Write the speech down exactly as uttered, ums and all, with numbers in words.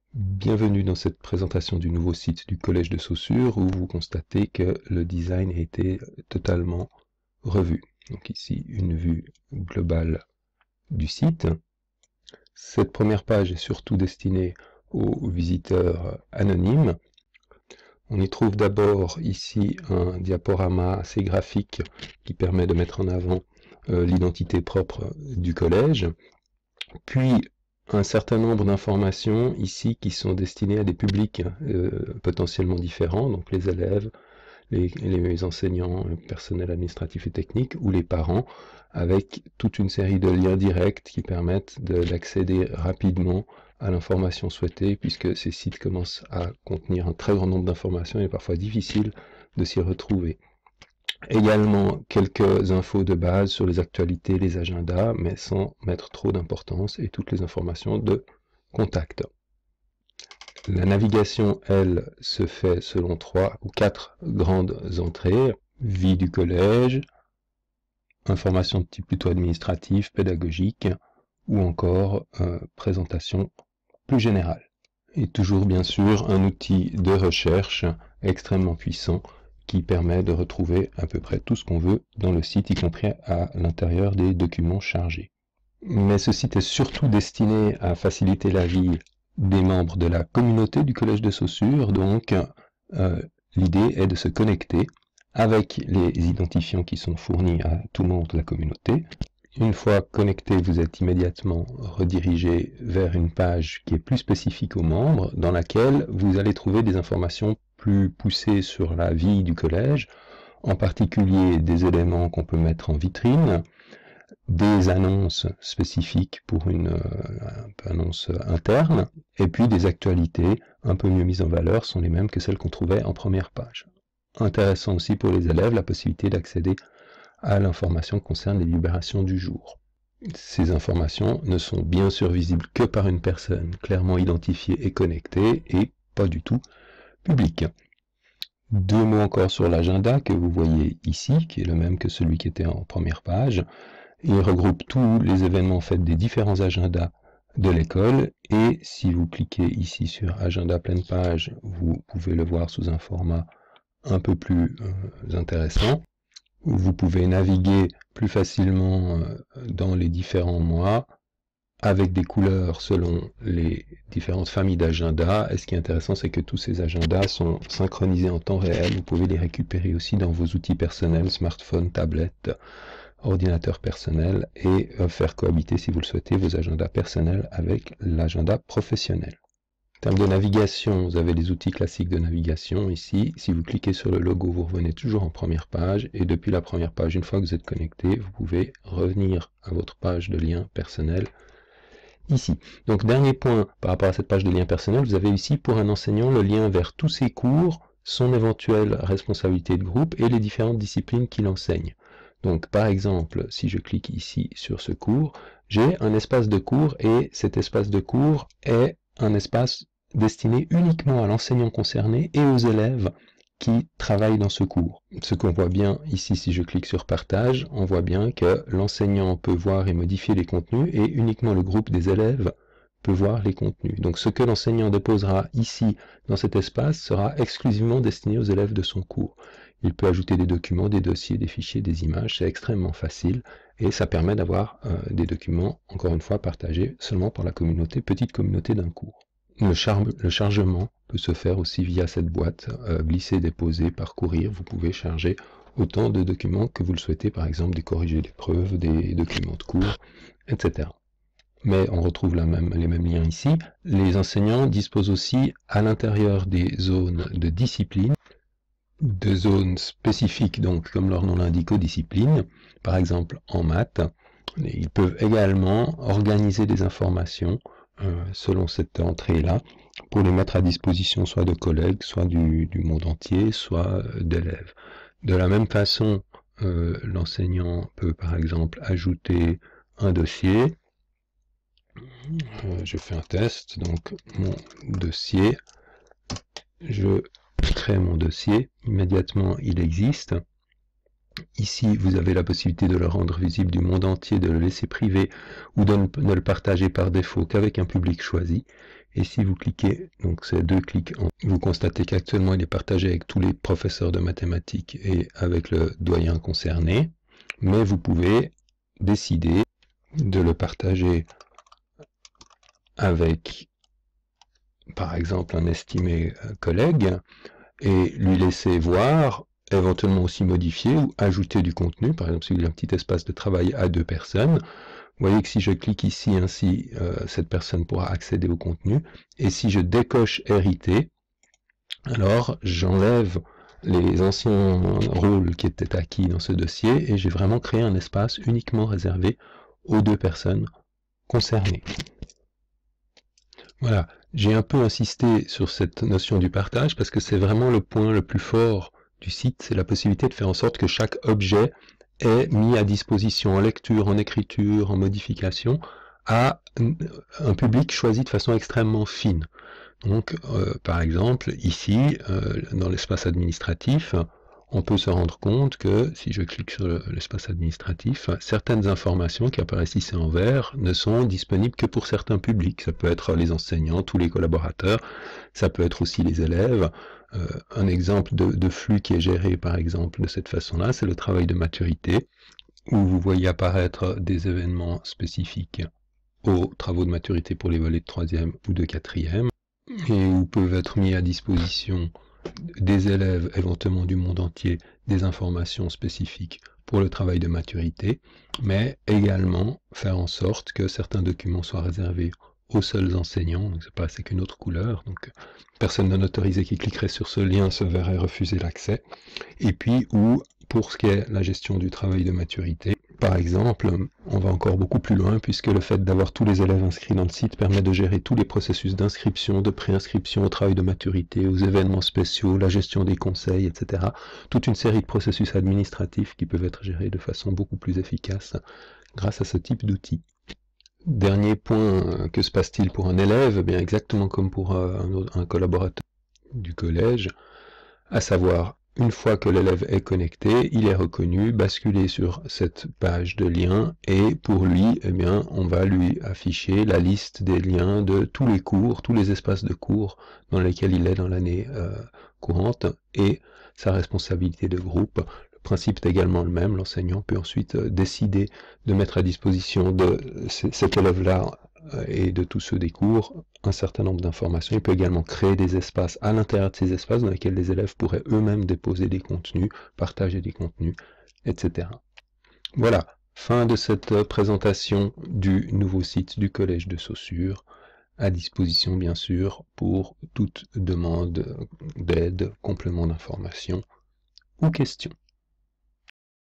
Bienvenue dans cette présentation du nouveau site du Collège de Saussure où vous constatez que le design a été totalement revu. Donc ici, une vue globale du site. Cette première page est surtout destinée aux visiteurs anonymes. On y trouve d'abord ici un diaporama assez graphique qui permet de mettre en avant euh, l'identité propre du collège, puis un certain nombre d'informations ici qui sont destinées à des publics euh, potentiellement différents, donc les élèves, les, les enseignants, le personnel administratif et technique ou les parents, avec toute une série de liens directs qui permettent d'accéder rapidement à l'information souhaitée, puisque ces sites commencent à contenir un très grand nombre d'informations et parfois difficile de s'y retrouver. Également quelques infos de base sur les actualités, les agendas, mais sans mettre trop d'importance, et toutes les informations de contact. La navigation, elle, se fait selon trois ou quatre grandes entrées. Vie du collège, informations de type plutôt administratif, pédagogique, ou encore euh, présentation plus générale. Et toujours bien sûr un outil de recherche extrêmement puissant qui permet de retrouver à peu près tout ce qu'on veut dans le site, y compris à l'intérieur des documents chargés. Mais ce site est surtout destiné à faciliter la vie des membres de la communauté du Collège de Saussure, donc euh, l'idée est de se connecter avec les identifiants qui sont fournis à tout membre de la communauté. Une fois connecté, vous êtes immédiatement redirigé vers une page qui est plus spécifique aux membres, dans laquelle vous allez trouver des informations plus poussées sur la vie du collège, en particulier des éléments qu'on peut mettre en vitrine, des annonces spécifiques pour une euh, annonce interne, et puis des actualités un peu mieux mises en valeur sont les mêmes que celles qu'on trouvait en première page. Intéressant aussi pour les élèves, la possibilité d'accéder à l'information concerne les libérations du jour. Ces informations ne sont bien sûr visibles que par une personne clairement identifiée et connectée, et pas du tout publique. Deux mots encore sur l'agenda que vous voyez ici, qui est le même que celui qui était en première page. Il regroupe tous les événements faits des différents agendas de l'école, et si vous cliquez ici sur agenda pleine page, vous pouvez le voir sous un format un peu plus euh, intéressant. Vous pouvez naviguer plus facilement dans les différents mois avec des couleurs selon les différentes familles d'agendas. Et ce qui est intéressant, c'est que tous ces agendas sont synchronisés en temps réel. Vous pouvez les récupérer aussi dans vos outils personnels, smartphone, tablette, ordinateur personnel, et faire cohabiter, si vous le souhaitez, vos agendas personnels avec l'agenda professionnel. En termes de navigation, vous avez les outils classiques de navigation ici. Si vous cliquez sur le logo, vous revenez toujours en première page, et depuis la première page, une fois que vous êtes connecté, vous pouvez revenir à votre page de lien personnel ici. Donc dernier point par rapport à cette page de lien personnel, vous avez ici pour un enseignant le lien vers tous ses cours, son éventuelle responsabilité de groupe et les différentes disciplines qu'il enseigne. Donc par exemple, si je clique ici sur ce cours, j'ai un espace de cours, et cet espace de cours est un espace destiné uniquement à l'enseignant concerné et aux élèves qui travaillent dans ce cours. Ce qu'on voit bien ici, si je clique sur partage, on voit bien que l'enseignant peut voir et modifier les contenus, et uniquement le groupe des élèves peut voir les contenus. Donc ce que l'enseignant déposera ici dans cet espace sera exclusivement destiné aux élèves de son cours. Il peut ajouter des documents, des dossiers, des fichiers, des images, c'est extrêmement facile, et ça permet d'avoir euh, des documents, encore une fois, partagés seulement par la communauté, petite communauté d'un cours. Le, char le chargement peut se faire aussi via cette boîte, euh, glisser, déposer, parcourir. Vous pouvez charger autant de documents que vous le souhaitez, par exemple des corrigés d'épreuves, des documents de cours, et cetera. Mais on retrouve la même, les mêmes liens ici. Les enseignants disposent aussi, à l'intérieur des zones de discipline, de zones spécifiques, donc comme leur nom l'indique, aux disciplines. Par exemple en maths, ils peuvent également organiser des informations euh, selon cette entrée-là, pour les mettre à disposition soit de collègues, soit du, du monde entier, soit d'élèves. De la même façon, euh, l'enseignant peut par exemple ajouter un dossier. Euh, je fais un test, donc mon dossier, je crée mon dossier, immédiatement il existe. Ici, vous avez la possibilité de le rendre visible du monde entier, de le laisser privé ou de ne le partager par défaut qu'avec un public choisi. Et si vous cliquez, donc ces deux clics, vous constatez qu'actuellement il est partagé avec tous les professeurs de mathématiques et avec le doyen concerné, mais vous pouvez décider de le partager avec, par exemple, un estimé collègue et lui laisser voir, éventuellement aussi modifier ou ajouter du contenu. Par exemple, si vous avez un petit espace de travail à deux personnes, vous voyez que si je clique ici, ainsi, euh, cette personne pourra accéder au contenu. Et si je décoche hériter, alors j'enlève les anciens rôles qui étaient acquis dans ce dossier et j'ai vraiment créé un espace uniquement réservé aux deux personnes concernées. Voilà, j'ai un peu insisté sur cette notion du partage parce que c'est vraiment le point le plus fort du site, c'est la possibilité de faire en sorte que chaque objet est mis à disposition en lecture, en écriture, en modification, à un public choisi de façon extrêmement fine. Donc, euh, par exemple, ici, euh, dans l'espace administratif, on peut se rendre compte que, si je clique sur l'espace administratif, certaines informations qui apparaissent ici en vert ne sont disponibles que pour certains publics. Ça peut être les enseignants, tous les collaborateurs, ça peut être aussi les élèves. Euh, un exemple de, de flux qui est géré, par exemple, de cette façon-là, c'est le travail de maturité, où vous voyez apparaître des événements spécifiques aux travaux de maturité pour les volets de troisième ou de quatrième, et où peuvent être mis à disposition des élèves, éventuellement du monde entier, des informations spécifiques pour le travail de maturité, mais également faire en sorte que certains documents soient réservés aux seuls enseignants, donc c'est pas c'est qu'une autre couleur, donc personne non autorisé qui cliquerait sur ce lien se verrait refuser l'accès, et puis où, pour ce qui est la gestion du travail de maturité, par exemple, on va encore beaucoup plus loin puisque le fait d'avoir tous les élèves inscrits dans le site permet de gérer tous les processus d'inscription, de préinscription au travail de maturité, aux événements spéciaux, la gestion des conseils, et cetera. Toute une série de processus administratifs qui peuvent être gérés de façon beaucoup plus efficace grâce à ce type d'outils. Dernier point, que se passe-t-il pour un élève? Eh bien, exactement comme pour un, un collaborateur du collège, à savoir, une fois que l'élève est connecté, il est reconnu, basculé sur cette page de lien, et pour lui, eh bien, on va lui afficher la liste des liens de tous les cours, tous les espaces de cours dans lesquels il est dans l'année euh, courante, et sa responsabilité de groupe. Le principe est également le même, l'enseignant peut ensuite euh, décider de mettre à disposition de cet élève-là et de tous ceux des cours un certain nombre d'informations. Il peut également créer des espaces à l'intérieur de ces espaces dans lesquels les élèves pourraient eux-mêmes déposer des contenus, partager des contenus, et cetera. Voilà, fin de cette présentation du nouveau site du Collège de Saussure, à disposition bien sûr pour toute demande d'aide, complément d'information ou question.